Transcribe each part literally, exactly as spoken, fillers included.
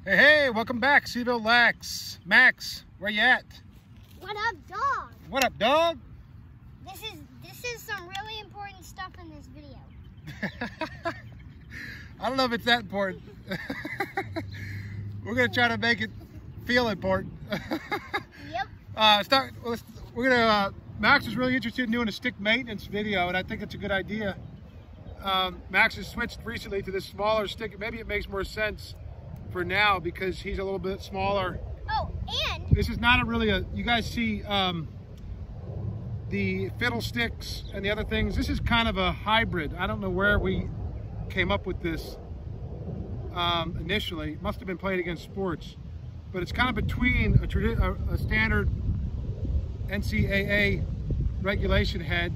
Hey, hey, welcome back, Seville Lax. Max, where you at? What up, dog? What up, dog? This is this is some really important stuff in this video. I don't know if it's that important. We're gonna try to make it feel important. Yep. Uh, start. Let's, we're gonna. Uh, Max is really interested in doing a stick maintenance video, and I think it's a good idea. Um, Max has switched recently to this smaller stick. Maybe it makes more sense for now because he's a little bit smaller. Oh, and This is not a really a. You guys see um, the fiddlesticks and the other things. This is kind of a hybrid. I don't know where we came up with this um, initially. It must have been played against sports, but it's kind of between a, tradi a, a standard N C A A regulation head,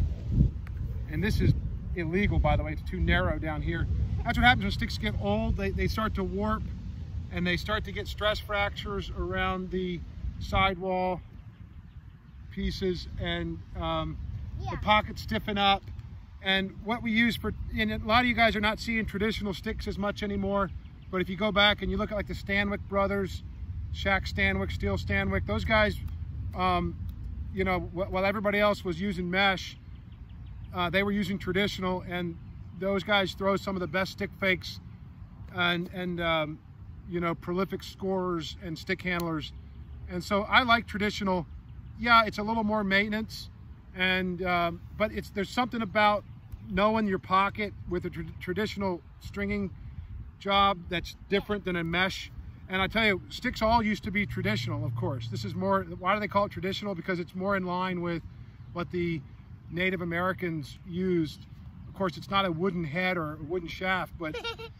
and this is illegal, by the way. It's too narrow down here. That's what happens when sticks get old. They, they start to warp and they start to get stress fractures around the sidewall pieces, and um, yeah. the pockets stiffen up. And what we use for, and a lot of you guys are not seeing traditional sticks as much anymore, but if you go back and you look at like the Stanwick brothers, Shaq Stanwick, Steel Stanwick, those guys, um, you know, while everybody else was using mesh, uh, they were using traditional, and those guys throw some of the best stick fakes and, and um, you know, prolific scorers and stick handlers. And so I like traditional. Yeah, it's a little more maintenance, and um, but it's there's something about knowing your pocket with a tra traditional stringing job that's different than a mesh. And I tell you, sticks all used to be traditional, of course. This is more, why do they call it traditional? Because it's more in line with what the Native Americans used. Of course, it's not a wooden head or a wooden shaft, but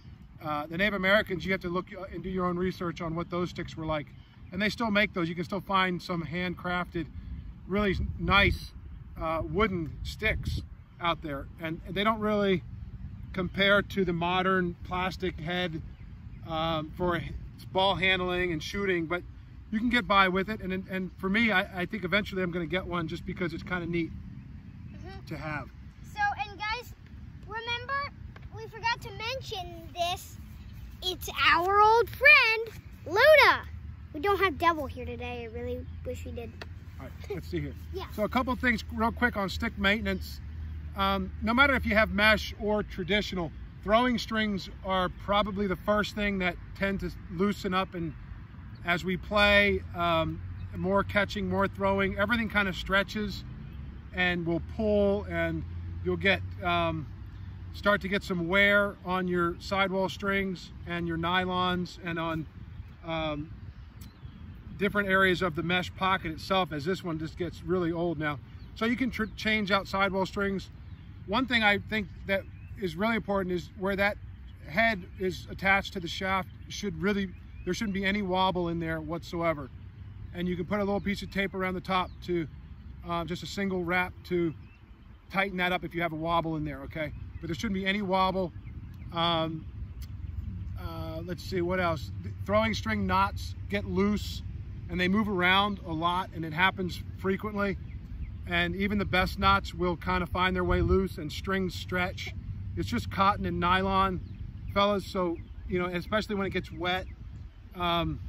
uh, the Native Americans, you have to look and do your own research on what those sticks were like. And they still make those. You can still find some handcrafted, really nice uh, wooden sticks out there. And they don't really compare to the modern plastic head um, for ball handling and shooting, but you can get by with it. And and for me, I, I think eventually I'm going to get one just because it's kind of neat mm-hmm. to have. So, and guys, remember, we forgot to mention this. It's our old friend, Luda. We don't have Devil here today. I really wish we did. All right, let's see here. Yeah. So a couple of things real quick on stick maintenance. Um, no matter if you have mesh or traditional, throwing strings are probably the first thing that tend to loosen up, and as we play, um, more catching, more throwing, everything kind of stretches and will pull, and you'll get um, start to get some wear on your sidewall strings and your nylons and on um, different areas of the mesh pocket itself, as this one just gets really old now. So you can tr change out sidewall strings. One thing I think that is really important is where that head is attached to the shaft should really, there shouldn't be any wobble in there whatsoever. And you can put a little piece of tape around the top to uh, just a single wrap to tighten that up if you have a wobble in there, okay? But there shouldn't be any wobble. Um, uh, let's see, what else? The throwing string knots get loose and they move around a lot, and it happens frequently. And even the best knots will kind of find their way loose, and strings stretch. It's just cotton and nylon, fellas, so, you know, especially when it gets wet. Um,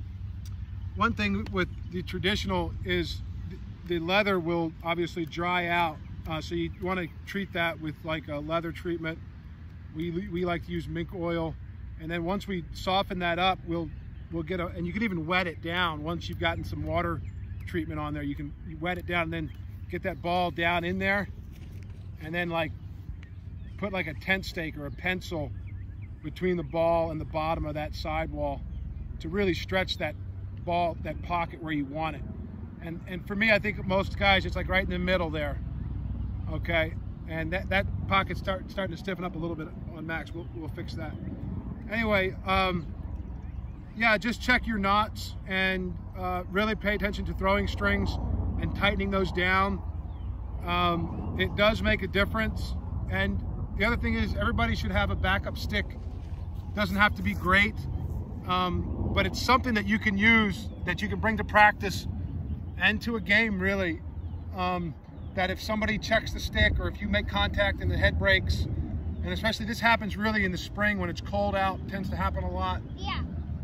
one thing with the traditional is the leather will obviously dry out, uh, so you want to treat that with like a leather treatment. We, we like to use mink oil, and then once we soften that up, we'll, we'll get a, and you can even wet it down once you've gotten some water treatment on there. You can wet it down and then get that ball down in there, and then like put like a tent stake or a pencil between the ball and the bottom of that sidewall to really stretch that ball, that pocket where you want it. And and for me, I think most guys, it's like right in the middle there, okay? And that, that pocket's start, starting to stiffen up a little bit on Max. We'll, we'll fix that. Anyway, um, yeah, just check your knots and uh, really pay attention to throwing strings and tightening those down. Um, it does make a difference. And the other thing is, everybody should have a backup stick. Doesn't have to be great, um, but it's something that you can use, that you can bring to practice and to a game, really. Um, that if somebody checks the stick, or if you make contact and the head breaks, and especially this happens really in the spring when it's cold out, it tends to happen a lot. Yeah.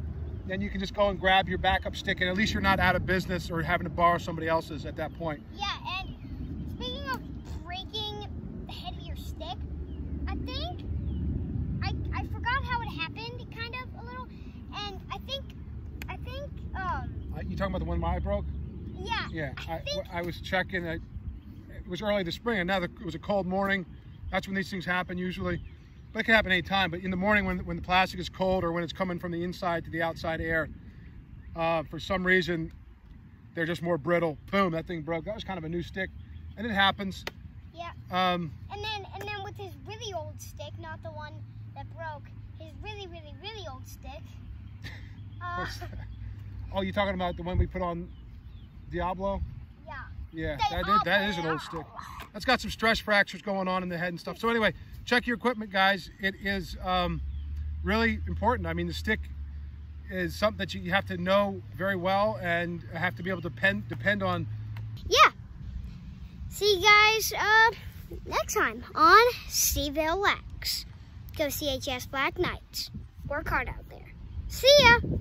then you can just go and grab your backup stick, and at least you're not out of business or having to borrow somebody else's at that point. Yeah, and speaking of breaking the head of your stick, I think I I forgot how it happened, kind of a little, and I think I think um. Uh, you talking about the one I broke? Yeah. Yeah, I, I, think, I was checking. I, it was early this spring, and now the, it was a cold morning. That's when these things happen usually. But it can happen any time. But in the morning, when, when the plastic is cold or when it's coming from the inside to the outside air, uh, for some reason, they're just more brittle. Boom, that thing broke. That was kind of a new stick, and it happens. Yeah. Um, and then and then with his really old stick, not the one that broke, his really really really old stick. Uh, oh, you talking about the one we put on Diablo? Yeah. Yeah, that is, that is an old stick. That's got some stress fractures going on in the head and stuff. So anyway, check your equipment, guys. It is um, really important. I mean, the stick is something that you have to know very well and have to be able to depend, depend on. Yeah. See you guys uh, next time on C-ville Wax. Go C H S Black Knights. Work hard out there. See ya.